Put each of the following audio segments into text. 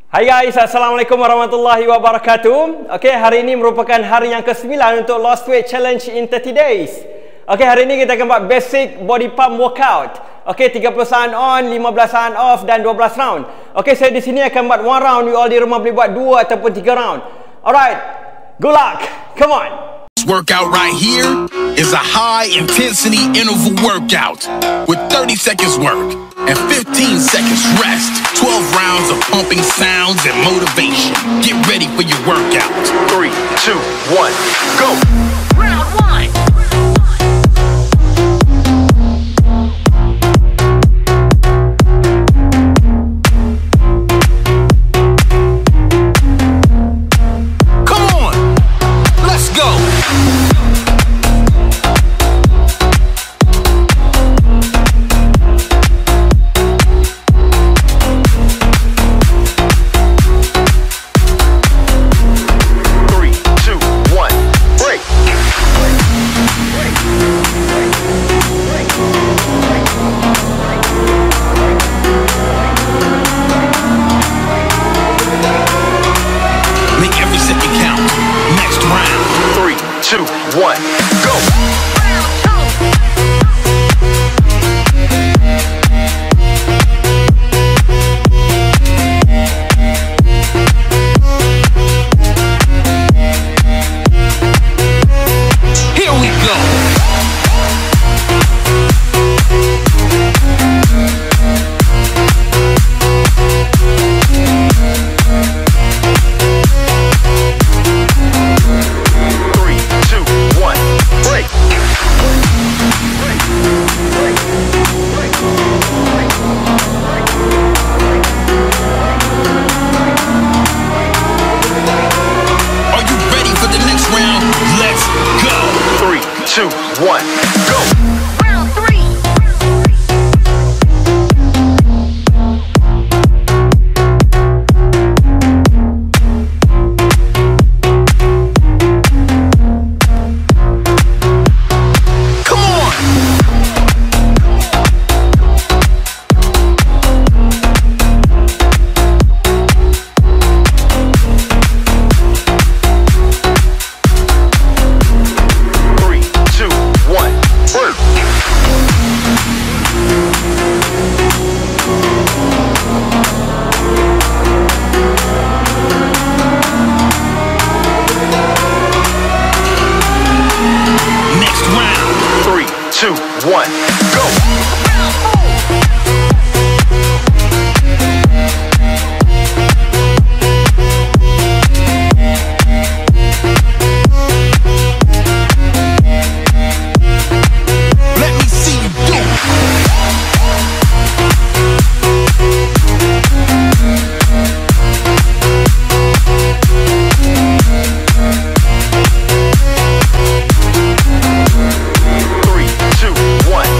Hai guys, Assalamualaikum warahmatullahi wabarakatuh. Okey, hari ini merupakan hari yang ke-9 untuk Lost Weight Challenge in 30 days. Okey, hari ini kita akan buat basic body pump workout. Okey, 30 saat on, 15 saat off dan 12 round. Okey, saya di sini akan buat 1 round. You all di rumah boleh buat 2 ataupun 3 round. Alright, good luck. Come on. This workout right here is a high intensity interval workout with 30 seconds work and 15 seconds rest. 12 rounds of pumping sounds and motivation. Get ready for your workout. 3, 2, 1, go. Round 1. Make every second count. Next round. 3, 2, 1, go. Here we go. Let's go. 3, 2, 1, go. Round 3. Come on. Next round. 3, 2, 1, go. Let me see you do it. One.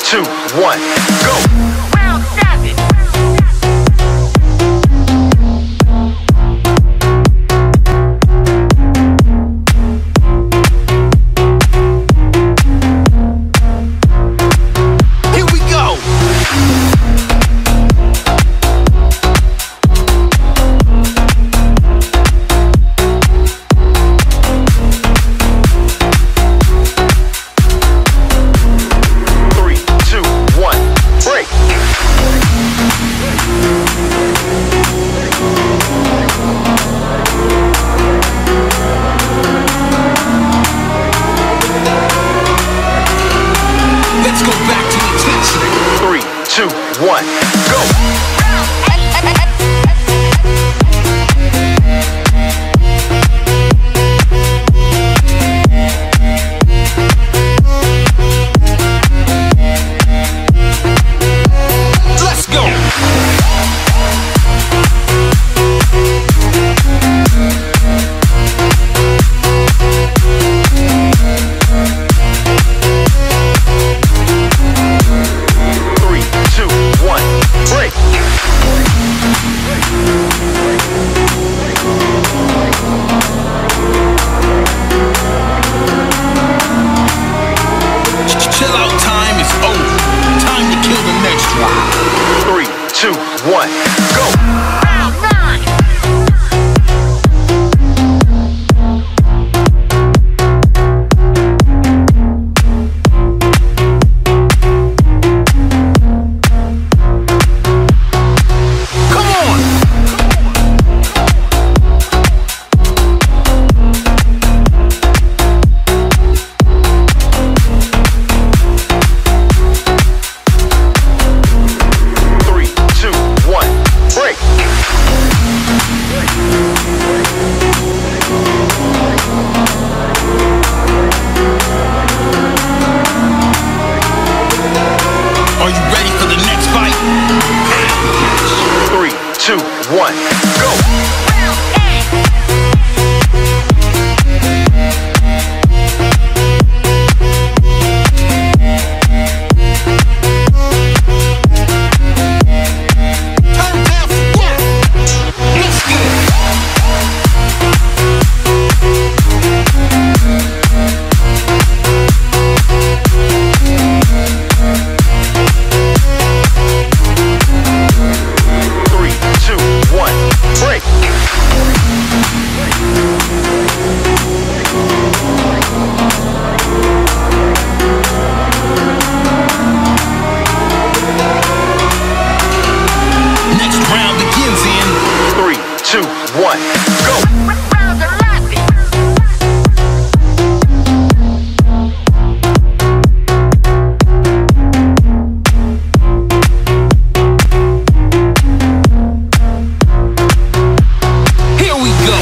2, 1, go! Round 7. Let's go back to intensity. 3, 2, 1, go! Let's go! Chill out time is over. Time to kill the next one. 3, 2, 1, go! Round 9. Are you ready for the next fight? 3, 2, 1, go! Round 10. Turn down for what? Let's go! Next round begins in 3, 2, 1, go! Round 11. Here we go!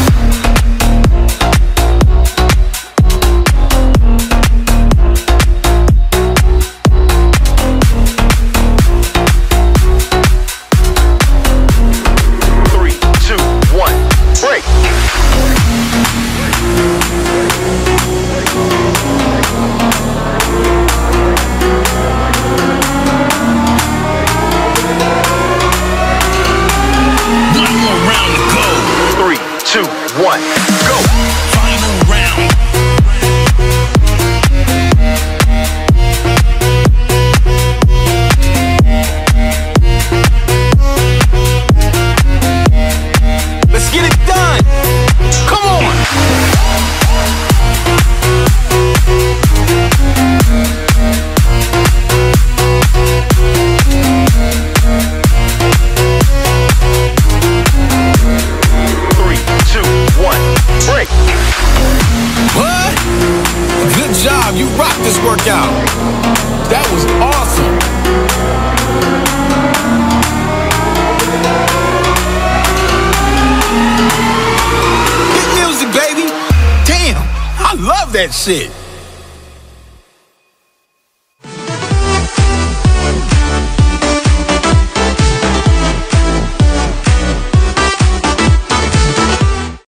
One more round to go. 3, 2, 1, go! Final round. Let's get it done! Come on! What? Good job, you rocked this workout. That was awesome. Hit music, baby. Damn, I love that shit.